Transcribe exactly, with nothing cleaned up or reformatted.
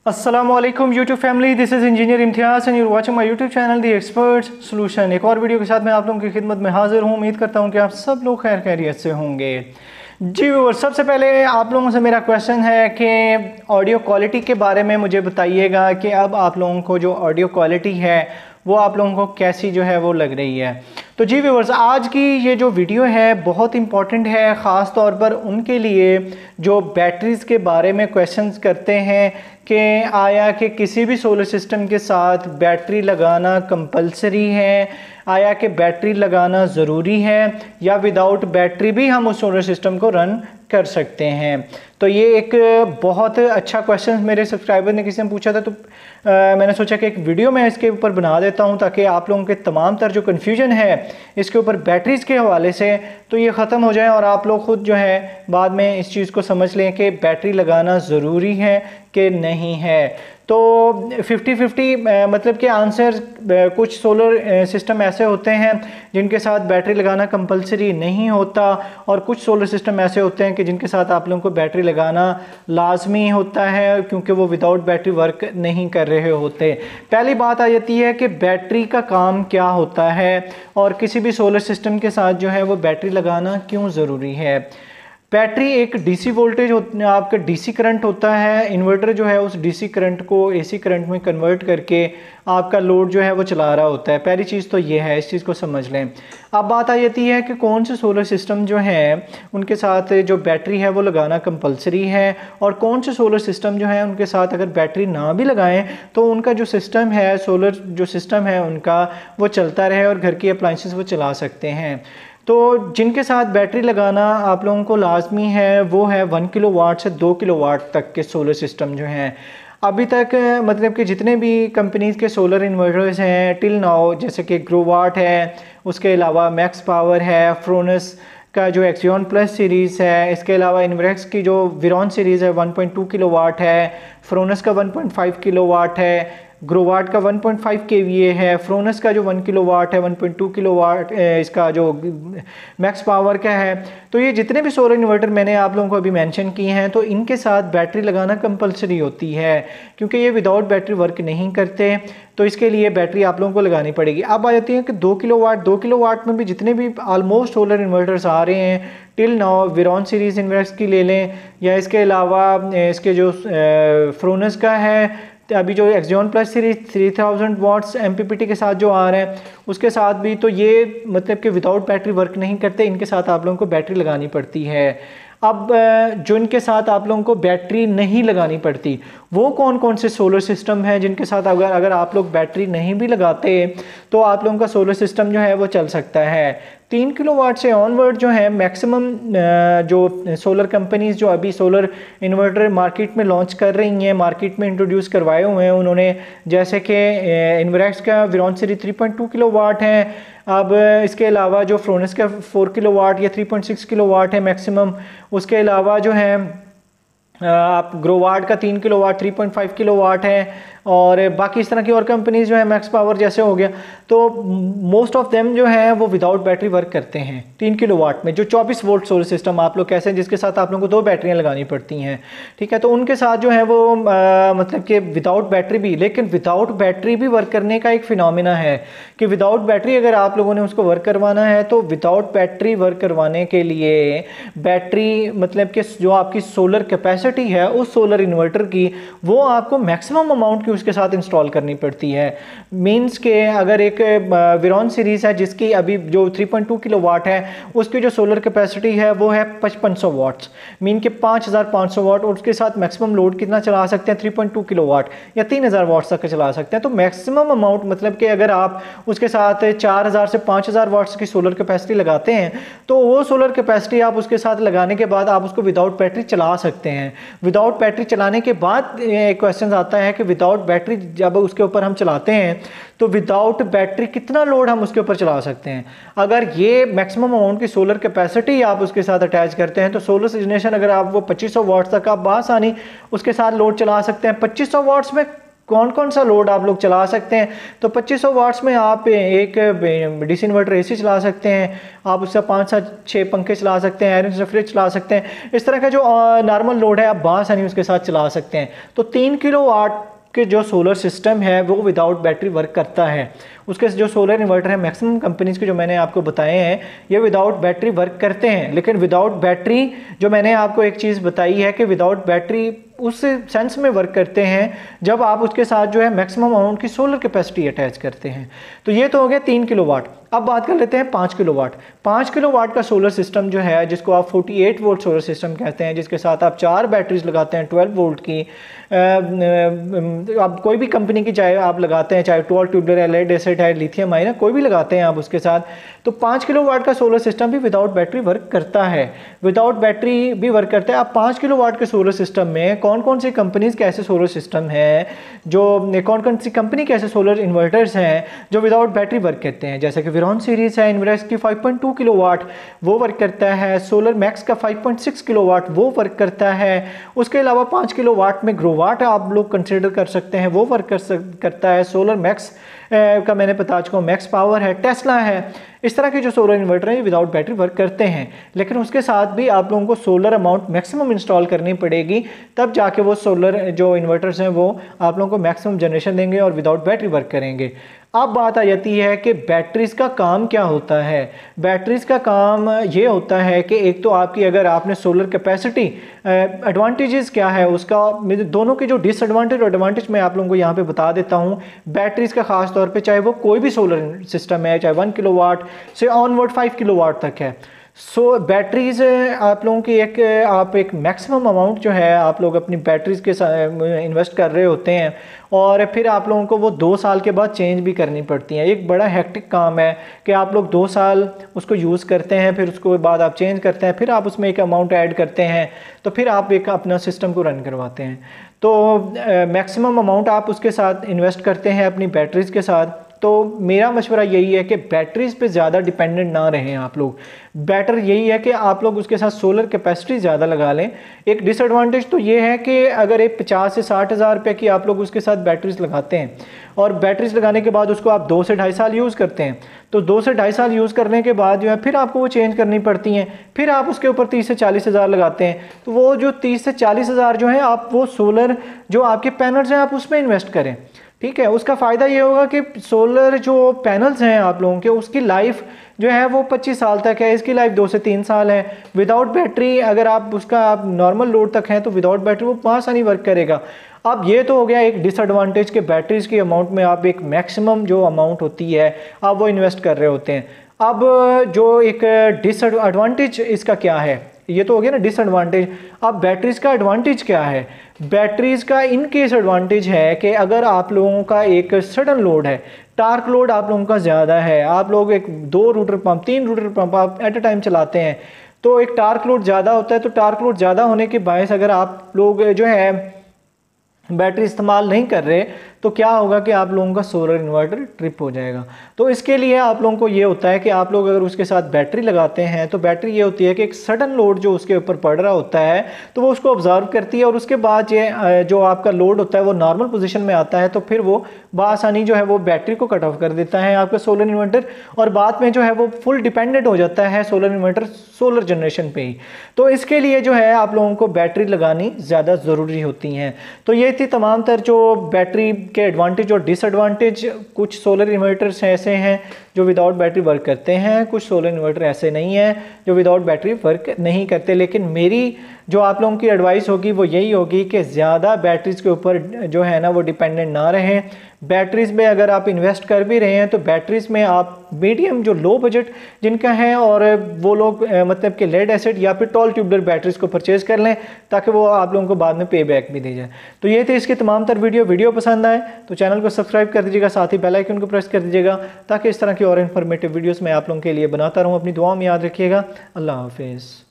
अस्सलामुअलैकुम YouTube family, this is engineer Imtiaz and you are watching my YouTube channel the expert solution. एक और video के साथ मैं आप लोगों की खिदमत में हाजिर हूँ। उम्मीद करता हूँ कि आप सब लोग खैर खैरियत से होंगे। जी व्यूअर्स, सबसे पहले आप लोगों से मेरा क्वेश्चन है कि ऑडियो क्वालिटी के बारे में मुझे बताइएगा कि अब आप लोगों को जो ऑडियो क्वालिटी है वो आप लोगों को कैसी जो है वो लग रही है। तो जी व्यूअर्स, आज की ये जो वीडियो है बहुत इंपॉर्टेंट है, ख़ास तौर पर उनके लिए जो बैटरीज़ के बारे में क्वेश्चंस करते हैं कि आया कि किसी भी सोलर सिस्टम के साथ बैटरी लगाना कंपलसरी है, आया कि बैटरी लगाना ज़रूरी है या विदाउट बैटरी भी हम उस सोलर सिस्टम को रन कर सकते हैं। तो ये एक बहुत अच्छा क्वेश्चन मेरे सब्सक्राइबर ने किसी ने पूछा था, तो आ, मैंने सोचा कि एक वीडियो मैं इसके ऊपर बना देता हूं ताकि आप लोगों के तमाम तर जो कन्फ्यूजन है इसके ऊपर बैटरीज़ के हवाले से तो ये ख़त्म हो जाए और आप लोग ख़ुद जो है बाद में इस चीज़ को समझ लें कि बैटरी लगाना ज़रूरी है कि नहीं है। तो फिफ्टी फिफ्टी मतलब कि आंसर, कुछ सोलर सिस्टम ऐसे होते हैं जिनके साथ बैटरी लगाना कंपलसरी नहीं होता और कुछ सोलर सिस्टम ऐसे होते हैं कि जिनके साथ आप लोगों को बैटरी लगाना लाजमी होता है क्योंकि वो विदाउट बैटरी वर्क नहीं कर रहे होते। पहली बात आ जाती है कि बैटरी का काम क्या होता है और किसी भी सोलर सिस्टम के साथ जो है वो बैटरी लगाना क्यों ज़रूरी है। बैटरी एक डीसी वोल्टेज आपका डीसी करंट होता है। इन्वर्टर जो है उस डीसी करंट को एसी करंट में कन्वर्ट करके आपका लोड जो है वो चला रहा होता है। पहली चीज़ तो ये है, इस चीज़ को समझ लें। अब बात आ जाती है कि कौन से सोलर सिस्टम जो है उनके साथ जो बैटरी है वो लगाना कंपलसरी है और कौन से सोलर सिस्टम जो है उनके साथ अगर बैटरी ना भी लगाएं तो उनका जो सिस्टम है, सोलर जो सिस्टम है उनका, वो चलता रहे और घर की अप्लाइंसेस वो चला सकते हैं। तो जिनके साथ बैटरी लगाना आप लोगों को लाजमी है वो है वन किलो वाट से दो किलो वाट तक के सोलर सिस्टम जो हैं। अभी तक मतलब कि जितने भी कंपनीज़ के सोलर इन्वर्टर्स हैं टिल नाउ, जैसे कि ग्रोवाट है, उसके अलावा मैक्स पावर है, फ्रोनस का जो एक्सियन प्लस सीरीज़ है, इसके अलावा इन्वर्क्स की जो विरॉन सीरीज़ है one point two kilowatt है, फ्रोनस का one point five kilowatt है, ग्रोवाट का वन पॉइंट फाइव केवीए है, फ्रोनस का जो वन किलो वाट है, one point two kilowatt इसका जो मैक्स पावर का है। तो ये जितने भी सोलर इन्वर्टर मैंने आप लोगों को अभी मेंशन किए हैं तो इनके साथ बैटरी लगाना कंपलसरी होती है क्योंकि ये विदाउट बैटरी वर्क नहीं करते, तो इसके लिए बैटरी आप लोगों को लगानी पड़ेगी। अब आ जाती है कि दो किलो वाट दो किलो वाट में भी जितने भी ऑलमोस्ट सोलर इन्वर्टर्स आ रहे हैं till now, Veyron series inverters की ले लें या इसके अलावा इसके जो फ्रोनस का है, अभी जो Aksion plus series three thousand watts MPPT के साथ जो आ रहे हैं उसके साथ भी, तो ये मतलब कि विदाउट बैटरी वर्क नहीं करते, इनके साथ आप लोगों को बैटरी लगानी पड़ती है। अब जो इनके साथ आप लोगों को बैटरी नहीं लगानी पड़ती वो कौन कौन से सोलर सिस्टम हैं जिनके साथ अगर अगर आप लोग बैटरी नहीं भी लगाते तो आप लोगों का सोलर सिस्टम जो है वो चल सकता है। तीन किलो वाट से ऑनवर्ड जो है मैक्सिमम जो सोलर कंपनीज जो अभी सोलर इन्वर्टर मार्केट में लॉन्च कर रही हैं, मार्केट में इंट्रोड्यूस करवाए हुए हैं उन्होंने, जैसे कि इन्वर्क्स का Veyron series three point two kilowatt है। अब इसके अलावा जो फ्रोनस का फोर किलो वाट या three point six kilowatt है मैक्सिमम। उसके अलावा जो है आप ग्रोवाट का तीन kilowatt three point five kilowatt है और बाकी इस तरह की और कंपनीज जो है मैक्स पावर जैसे हो गया, तो मोस्ट ऑफ देम जो है वो विदाउट बैटरी वर्क करते हैं। तीन किलो वाट में जो चौबीस वोल्ट सोलर सिस्टम आप लोग कैसे हैं जिसके साथ आप लोगों को दो बैटरियां लगानी पड़ती हैं, ठीक है, तो उनके साथ जो है वो आ, मतलब कि विदाउट बैटरी भी, लेकिन विदाउट बैटरी भी वर्क करने का एक फिनोमिना है कि विदाउट बैटरी अगर आप लोगों ने उसको वर्क करवाना है तो विदाउट बैटरी वर्क करवाने के लिए बैटरी मतलब कि जो आपकी सोलर कैपेसिटी है उस सोलर इन्वर्टर की वो आपको मैक्सिमम अमाउंट की उसके साथ इंस्टॉल करनी पड़ती है। मींस के अगर एक विरॉन सीरीज है जिसकी अभी जो three point two kilowatt है उसकी जो सोलर कैपेसिटी है वो है पचपन सौ वाट्स, मीन के पाँच हज़ार पाँच सौ वाट, और उसके साथ मैक्सिमम लोड कितना चला सकते हैं three point two kilowatt या तीन हज़ार वाट्स तक चला सकते हैं। तो मैक्सिमम अमाउंट मतलब कि अगर आप उसके साथ चार हज़ार से पाँच हज़ार वाट्स की सोलर कैपेसिटी लगाते हैं तो वो सोलर कैपेसिटी आप उसके साथ लगाने के बाद आप उसको विदाउट बैटरी चला सकते हैं। विदाउट बैटरी चलाने के बाद क्वेश्चन आता है कि विदाउट बैटरी जब उसके ऊपर हम चलाते हैं तो विदाउट बैटरी कितना लोड हम उसके ऊपर चला सकते हैं। अगर ये मैक्सिमम अमाउंट की सोलर कैपेसिटी आप उसके साथ अटैच करते हैं तो सोलर जनरेशन अगर आप वो पच्चीस सौ वाट्स तक आप बासानी उसके साथ लोड चला सकते हैं। पच्चीस सौ वाट्स में कौन कौन सा लोड आप लोग चला सकते हैं। तो पच्चीस सौ वाट्स में आप एक डीसी इन्वर्टर एसी चला सकते हैं, आप उसका पाँच सात छः पंखे चला सकते हैं, आयरन से फ्रिज चला सकते हैं। इस तरह का जो नॉर्मल लोड है आप बासानी उसके साथ चला सकते हैं। तो तीन किलो वाट के जो सोलर सिस्टम है वो विदाउट बैटरी वर्क करता है। उसके जो सोलर इन्वर्टर है मैक्सिमम कंपनीज़ के जो मैंने आपको बताए हैं ये विदाउट बैटरी वर्क करते हैं। लेकिन विदाउट बैटरी जो मैंने आपको एक चीज़ बताई है कि विदाउट बैटरी उस सेंस में वर्क करते हैं जब आप उसके साथ जो है मैक्सिमम अमाउंट की सोलर कैपेसिटी अटैच करते हैं। तो ये तो हो गया तीन किलो वाट। अब बात कर लेते हैं पाँच किलो वाट। पाँच किलो वाट का सोलर सिस्टम जो है जिसको आप अड़तालीस वोल्ट सोलर सिस्टम कहते हैं, जिसके साथ आप चार बैटरीज लगाते हैं बारह वोल्ट की, आप कोई भी कंपनी की चाहे आप लगाते हैं, चाहे ट्वेल्व ट्यूबलर है, लेड एसिड है, लिथियम आयन है, कोई भी लगाते हैं आप उसके साथ, तो पाँच किलो वाट का सोलर सिस्टम भी विदाउट बैटरी वर्क करता है। विदाउट बैटरी भी वर्क करता है। अब पाँच किलो वाट के सोलर सिस्टम में कौन कौन सी कंपनीज के ऐसे सोलर सिस्टम है, जो कौन कौन सी कंपनी के ऐसे सोलर इन्वर्टर्स हैं जो विदाउट बैटरी वर्क करते हैं। जैसे कि विरॉन सीरीज है, इन्वर्स की five point two kilowatt वो वर्क करता है, सोलर मैक्स का five point six kilowatt वो वर्क करता है। उसके अलावा पाँच किलो वाट में ग्रोवाट आप लोग कंसिडर कर सकते हैं, वो वर्क कर सक, करता है। सोलर मैक्स का मैंने बता चुका हूँ, मैक्स पावर है, टेस्ला है। इस तरह के जो सोलर इन्वर्टर हैं विदाउट बैटरी वर्क करते हैं। लेकिन उसके साथ भी आप लोगों को सोलर अमाउंट मैक्सिमम इंस्टॉल करनी पड़ेगी, तब जाके वो सोलर जो इन्वर्टर्स हैं वो आप लोगों को मैक्सिमम जनरेशन देंगे और विदाउट बैटरी वर्क करेंगे। अब बात आ जाती है कि बैटरीज का काम क्या होता है। बैटरीज का काम ये होता है कि एक तो आपकी अगर आपने सोलर कैपेसिटी, एडवांटेजेस क्या है उसका, दोनों के जो डिसएडवांटेज और एडवांटेज मैं आप लोगों को यहाँ पे बता देता हूँ। बैटरीज का खास तौर पे चाहे वो कोई भी सोलर सिस्टम है, चाहे वन किलो वाट से ऑनवर्ड फाइव किलो वाट तक है। सो so, बैटरीज आप लोगों की एक आप एक मैक्सिमम अमाउंट जो है आप लोग अपनी बैटरीज के साथ इन्वेस्ट कर रहे होते हैं और फिर आप लोगों को वो दो साल के बाद चेंज भी करनी पड़ती हैं। एक बड़ा हेक्टिक काम है कि आप लोग दो साल उसको यूज़ करते हैं, फिर उसके बाद आप चेंज करते हैं, फिर आप उसमें एक अमाउंट ऐड करते हैं, तो फिर आप एक अपना सिस्टम को रन करवाते हैं। तो मैक्सिमम अमाउंट आप उसके साथ इन्वेस्ट करते हैं अपनी बैटरीज के साथ। तो मेरा मशवरा यही है कि बैटरीज पे ज़्यादा डिपेंडेंट ना रहें आप लोग। बेटर यही है कि आप लोग उसके साथ सोलर कैपेसिटी ज़्यादा लगा लें। एक डिसएडवांटेज तो ये है कि अगर एक पचास से साठ हज़ार रुपये की आप लोग उसके साथ बैटरीज लगाते हैं और बैटरीज लगाने के बाद उसको आप दो से ढाई साल यूज़ करते हैं, तो दो से ढाई साल यूज़ करने के बाद जो है फिर आपको वो चेंज करनी पड़ती हैं, फिर आप उसके ऊपर तीस से चालीस हज़ार लगाते हैं। तो वो जो तीस से चालीस हज़ार जो है आप वो सोलर जो आपके पैनल्स हैं आप उसमें इन्वेस्ट करें। ठीक है, उसका फ़ायदा ये होगा कि सोलर जो पैनल्स हैं आप लोगों के उसकी लाइफ जो है वो पच्चीस साल तक है, इसकी लाइफ दो से तीन साल है। विदाउट बैटरी अगर आप उसका आप नॉर्मल लोड तक हैं तो विदाउट बैटरी वो पाँच साल नहीं वर्क करेगा। अब ये तो हो गया एक डिसएडवांटेज के बैटरीज की अमाउंट में आप एक मैक्सिमम जो अमाउंट होती है आप वो इन्वेस्ट कर रहे होते हैं। अब जो एक डिसएडवांटेज इसका क्या है, ये तो हो गया ना डिसएडवांटेज। अब बैटरीज का एडवांटेज क्या है। बैटरीज का इन केस एडवांटेज है कि अगर आप लोगों का एक सडन लोड है, टार्क लोड आप लोगों का ज़्यादा है, आप लोग एक दो रूटर पंप तीन रूटर पंप आप एट अ टाइम चलाते हैं, तो एक टार्क लोड ज़्यादा होता है। तो टार्क लोड ज़्यादा होने के बायस अगर आप लोग जो है बैटरी इस्तेमाल नहीं कर रहे तो क्या होगा कि आप लोगों का सोलर इन्वर्टर ट्रिप हो जाएगा। तो इसके लिए आप लोगों को ये होता है कि आप लोग अगर उसके साथ बैटरी लगाते हैं तो बैटरी ये होती है कि एक सडन लोड जो उसके ऊपर पड़ रहा होता है तो वो उसको ऑब्जर्व करती है और उसके बाद ये जो आपका लोड होता है वो नॉर्मल पोजीशन में आता है, तो फिर वो बआसानी जो है वो बैटरी को कट ऑफ कर देता है आपका सोलर इन्वर्टर और बाद में जो है वो फुल डिपेंडेंट हो जाता है सोलर इन्वर्टर सोलर जनरेशन पे ही। तो इसके लिए जो है आप लोगों को बैटरी लगानी ज़्यादा ज़रूरी होती हैं। तो ये थी तमाम तर जो बैटरी के एडवांटेज और डिसएडवांटेज। कुछ सोलर इन्वर्टर्स ऐसे हैं जो विदाउट बैटरी वर्क करते हैं, कुछ सोलर इन्वर्टर ऐसे नहीं हैं जो विदाउट बैटरी वर्क नहीं करते। लेकिन मेरी जो आप लोगों की एडवाइस होगी वो यही होगी कि ज़्यादा बैटरीज के ऊपर जो है ना वो डिपेंडेंट ना रहें। बैटरीज में अगर आप इन्वेस्ट कर भी रहे हैं तो बैटरीज में आप मीडियम जो लो बजट जिनका है और वो लोग मतलब कि लेड एसिड या फिर टॉल ट्यूबलर बैटरीज को परचेज कर लें ताकि वो आप लोगों को बाद में पे बैक भी दे जाए। तो ये थे इसके तमाम तर वीडियो वीडियो पसंद आए तो चैनल को सब्सक्राइब कर दीजिएगा, साथ ही बेल आइकन को प्रेस कर दीजिएगा ताकि इस तरह की और इन्फॉर्मेटिव वीडियोज़ मैं आप लोगों के लिए बनाता रहूँ। अपनी दुआ में याद रखिएगा। अल्लाह हाफिज़।